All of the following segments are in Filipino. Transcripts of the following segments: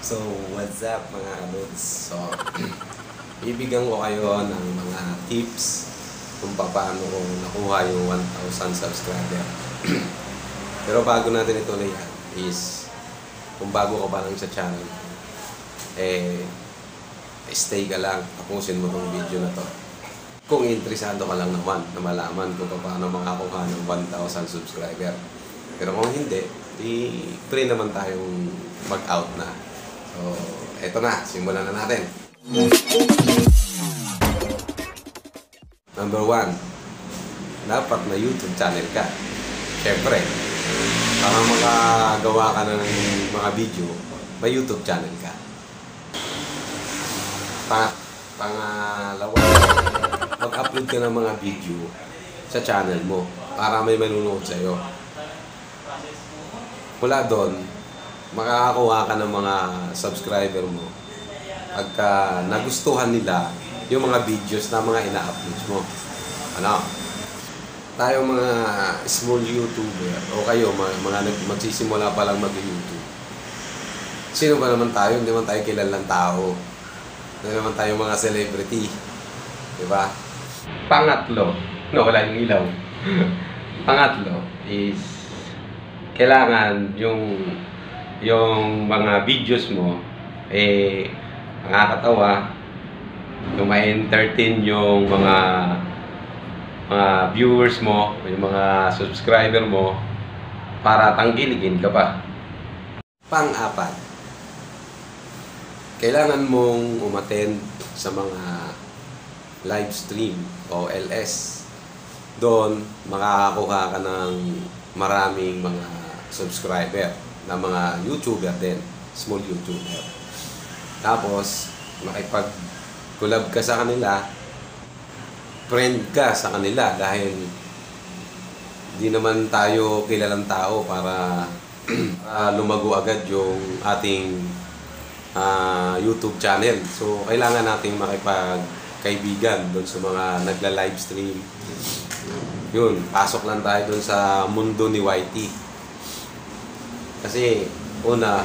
So, what's up mga kadudes? So, bibigyan ko kayo ng mga tips kung paano ko nakuha yung 1,000 subscriber. Pero bago natin ituloy yan is, kung bago ka pa lang sa channel, stay ka lang, tapusin mo tong video na to. Kung interesado ka lang naman na malaman kung paano makakuha ng 1,000 subscriber. Pero kung hindi, free naman tayong mag-out na. So, eto na, simulan na natin. Number 1, dapat na YouTube channel ka. Siyempre, para makagawa ka ng mga video, may YouTube channel ka. Pangalawa, mag-upload ka ng mga video sa channel mo para may manunood sa'yo. Mula doon, makakakuha ka ng mga subscriber mo pagka nagustuhan nila yung mga videos na mga ina-upload mo. Ano? Tayo mga small YouTuber o kayo mga magsisimula pa lang mag-YouTube. Sino ba naman tayo? Hindi naman tayo kilalang tao. Hindi naman tayo mga celebrity. Diba? Pangatlo, wala yung ilaw. Pangatlo is kailangan yung mga videos mo nakakatawa, yung ma-entertain yung mga viewers mo, yung mga subscriber mo para tangkiligin ka pa. Pang-apat, kailangan mong umattend sa mga live stream o LS. Doon makakakuha ka ng maraming mga subscriber na mga YouTuber din, small YouTuber. Tapos, makipag-collab ka sa kanila, friend ka sa kanila dahil di naman tayo kilalang tao para lumago agad yung ating YouTube channel. So, kailangan nating makipagkaibigan doon sa mga nagla-live stream. Yun, pasok lang tayo doon sa mundo ni YT. Kasi, una,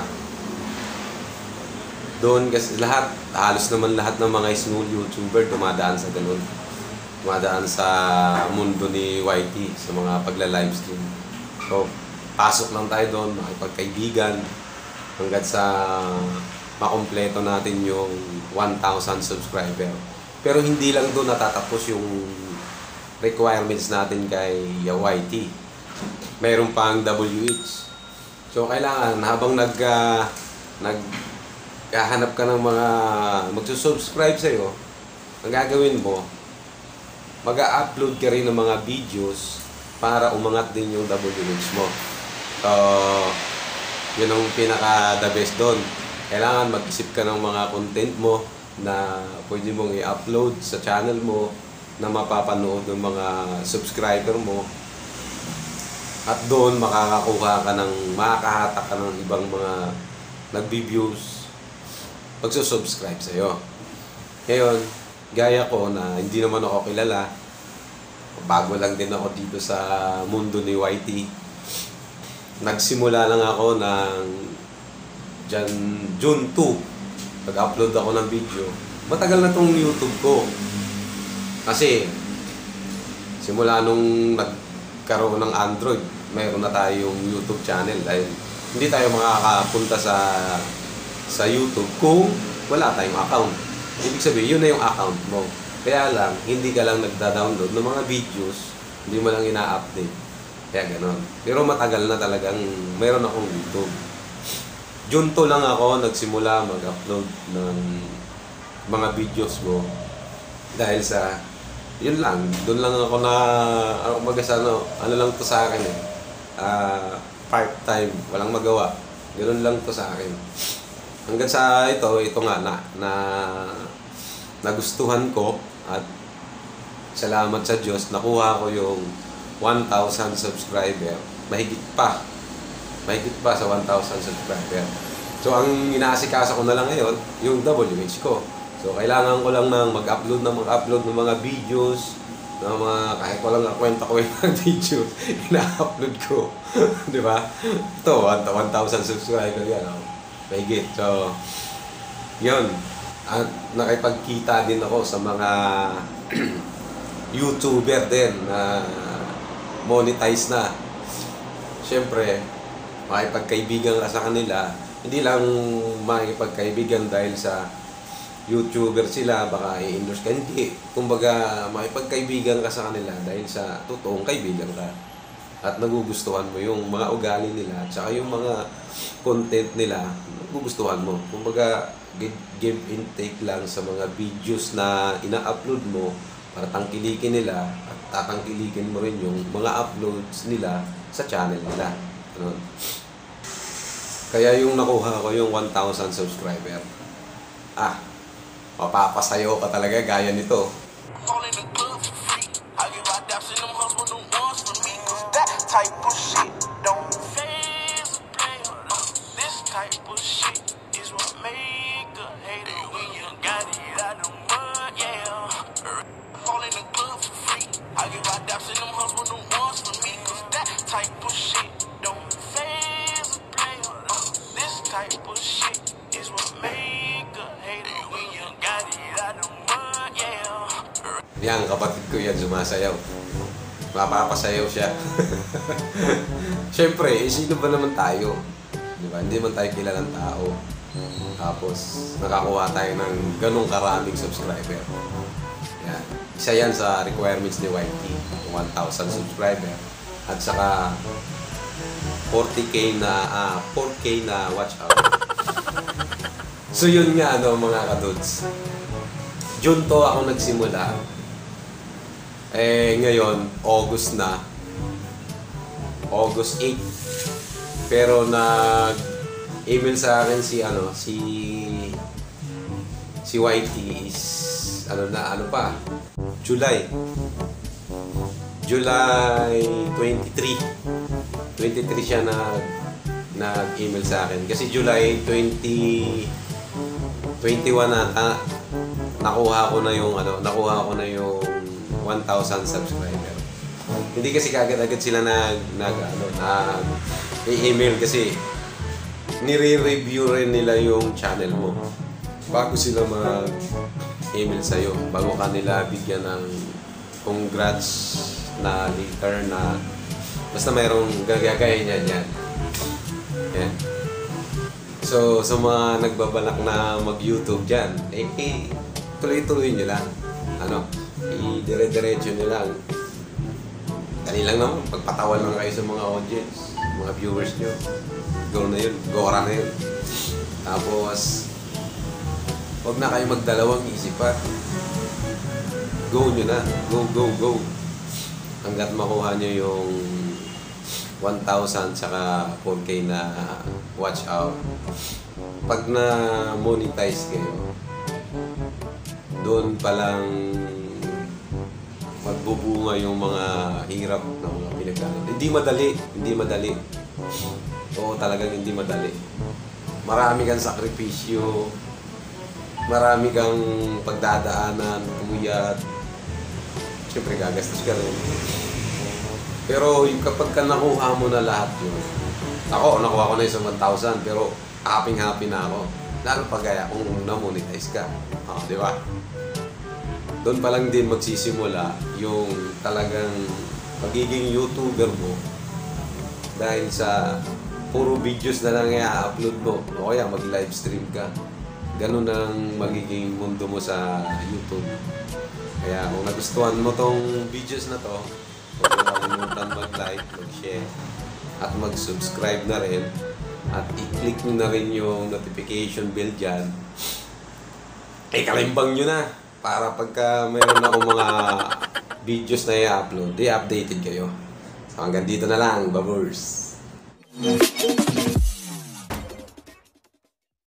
doon kasi halos naman lahat ng mga small YouTuber dumadaan sa ganun. Dumadaan sa mundo ni YT, sa mga pagla-live stream. So, pasok lang tayo doon, makipagkaibigan, hanggat sa makompleto natin yung 1,000 subscriber. Pero hindi lang doon natatapos yung requirements natin kay YT. Mayroon pang WH. So, kailangan habang naghahanap ka ng mga magsusubscribe sa'yo, ang gagawin mo, mag-a-upload ka rin ng mga videos para umangat din yung WH mo. So, yun ang pinaka-the best doon. Kailangan mag-isip ka ng mga content mo na pwede mong i-upload sa channel mo na mapapanood ng mga subscriber mo. At doon makakakuha ka makakahatak ka ng ibang mga nagbi-views, magsusubscribe sa'yo. Ngayon, gaya ko na hindi naman ako kilala, bago lang din ako dito sa mundo ni YT. Nagsimula lang ako June 2, pag-upload ako ng video. Matagal na tong YouTube ko. Kasi, simula nung nagkaroon ng Android, mayroon na tayong YouTube channel dahil hindi tayo makakapunta sa YouTube kung wala tayong account. Ibig sabihin, yun na yung account mo. Kaya lang, hindi ka lang nagda-download ng mga videos, hindi mo lang ina-update. Kaya ganon. Pero matagal na talagang mayroon akong YouTube. June 2 lang ako nagsimula mag-upload ng mga videos mo dahil sa yun lang, doon lang ako ano lang to sa akin part-time, walang magawa. Ganoon lang to sa akin. Hanggang sa ito nga na nagustuhan ko at salamat sa Diyos, nakuha ko yung 1,000 subscriber. Mahigit pa sa 1,000 subscriber. So, ang inaasikaso ko na lang ngayon, yung WH ko. So, kailangan ko lang mag-upload ng mga videos, kahit walang kwenta ko yung videos, ina-upload ko. Di ba? Ito, 1,000 subscriber yan. Mahigit. So, yun. At nakipagkita din ako sa mga YouTuber din na monetize na. Siyempre, makipagkaibigan ka sa kanila. Hindi lang makipagkaibigan dahil sa YouTuber sila, baka i-endorse ka. Hindi. Kumbaga, makipagkaibigan ka sa kanila dahil sa totoong kaibigan ka. At nagugustuhan mo yung mga ugali nila, tsaka yung mga content nila, nagugustuhan mo. Kumbaga, give and take lang sa mga videos na ina-upload mo para tangkilikin nila at tatangkilikin mo rin yung mga uploads nila sa channel nila. Ganun. Kaya yung nakuha ko yung 1,000 subscriber. Mapapasayo ka talaga gaya nito. Type of shit don't phase a player. This type of shit is what make a hater when you got it out the mud, yeah. Fall in the club for free. I give my daps in them hustle them ones for me. Cause that type of shit don't phase a player. This type of shit is what make a hater when you got it out the mud, yeah. Yan, kapatid ko yan, sumasayaw. Mapapasayaw siya. Siyempre, sino ba naman tayo? Diba? Hindi man tayo kilalang tao. Tapos, nakakuha tayo ng ganong karaming subscriber. Yan. Isa yan sa requirements ni YT. 1,000 subscriber. At saka, 4K na watch out. So, yun nga, mga kadudes. June to ako nagsimula. Ngayon, August na. August 8. Pero nag-email sa akin si YT is July 23 siya nag-email sa akin. Kasi July 2021 na nakuha ko na yung 1,000 subscriber. Hindi kasi kagad-agad sila i-email kasi nire-review rin nila yung channel mo bago sila mag-email sa'yo, bago ka nila bigyan ng congrats na letter na basta mayroong gagagaya niyan yan. Yeah. So, sa mga nagbabalak na mag-YouTube dyan, tuloy-tuloy nyo lang. I-dire-diretso nyo lang. Dali lang naman, pagpatawan lang kayo sa mga audience, mga viewers nyo. Go na yun, gora na yun. Tapos, huwag na kayo magdalawang isip pa. Go nyo na, go. Hanggat makuha nyo yung 1,000 saka 4K na watch out. Pag na-monetize kayo, doon palang magbubunga yung mga hirap na mga pinagdaanan. Hindi madali. Oo, talagang hindi madali. Marami kang sakripisyo, marami kang pagdadaanan, puyat. Siyempre, gagastos ka rin. Pero kapag ka nakuha mo na lahat yun, nakuha ko na yung 1,000, pero happy na ako. Lalo pag kaya kung na-monetize ka. Di ba? Doon pa lang din magsisimula yung talagang pagiging YouTuber mo dahil sa puro videos na lang i-upload mo o kaya mag-live stream ka. Ganun ang magiging mundo mo sa YouTube. Kaya kung nagustuhan mo tong videos na to, huwag mo kalimutan mag-like, mag-share, at mag-subscribe na rin. At i-click nyo na rin yung notification bell dyan. Kalimbang nyo na para pagka mayroon akong mga videos na i-upload, updated kayo. So hanggang dito na lang, babers!